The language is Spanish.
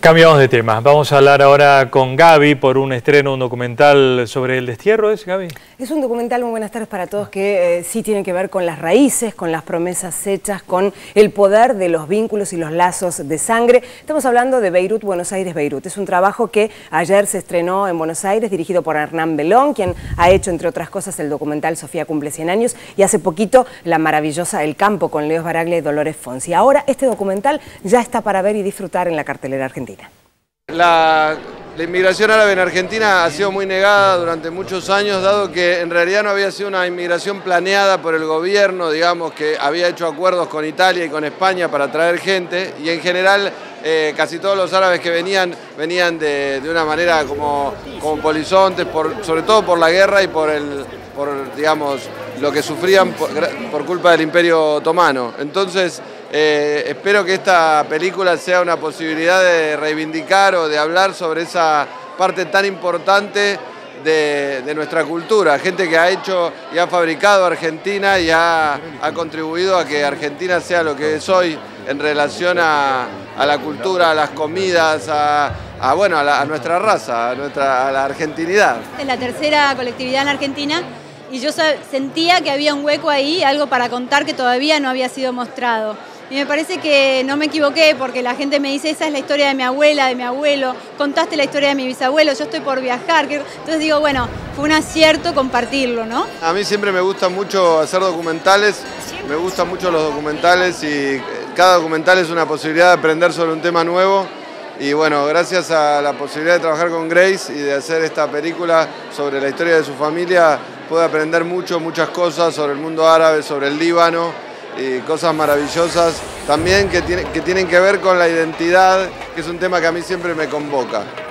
Cambiamos de tema. Vamos a hablar ahora con Gaby por un estreno, un documental sobre el destierro. ¿Es, Gaby? Es un documental, muy buenas tardes para todos, que sí tiene que ver con las raíces, con las promesas hechas, con el poder de los vínculos y los lazos de sangre. Estamos hablando de Beirut, Buenos Aires, Beirut. Es un trabajo que ayer se estrenó en Buenos Aires, dirigido por Hernán Belón, quien ha hecho, entre otras cosas, el documental Sofía cumple 100 años, y hace poquito la maravillosa El Campo, con Leo Sbaraglia y Dolores Fonsi. Ahora este documental ya está para ver y disfrutar en la cartelera argentina. La inmigración árabe en Argentina ha sido muy negada durante muchos años, dado que en realidad no había sido una inmigración planeada por el gobierno, digamos, que había hecho acuerdos con Italia y con España para traer gente, y en general casi todos los árabes que venían de una manera como polizontes, sobre todo por la guerra y por digamos, lo que sufrían por culpa del Imperio Otomano. Entonces, espero que esta película sea una posibilidad de reivindicar o de hablar sobre esa parte tan importante de nuestra cultura, gente que ha hecho y ha fabricado Argentina y ha contribuido a que Argentina sea lo que es hoy en relación a la cultura, a las comidas, a nuestra raza, a la argentinidad. Es la tercera colectividad en Argentina y yo sentía que había un hueco ahí, algo para contar que todavía no había sido mostrado. Y me parece que no me equivoqué, porque la gente me dice, esa es la historia de mi abuela, de mi abuelo, contaste la historia de mi bisabuelo, yo estoy por viajar. Entonces digo, bueno, fue un acierto compartirlo, ¿no? A mí siempre me gusta mucho hacer documentales, me gustan mucho los documentales y cada documental es una posibilidad de aprender sobre un tema nuevo. Y bueno, gracias a la posibilidad de trabajar con Grace y de hacer esta película sobre la historia de su familia, pude aprender muchas cosas sobre el mundo árabe, sobre el Líbano, y cosas maravillosas también que tienen que ver con la identidad, que es un tema que a mí siempre me convoca.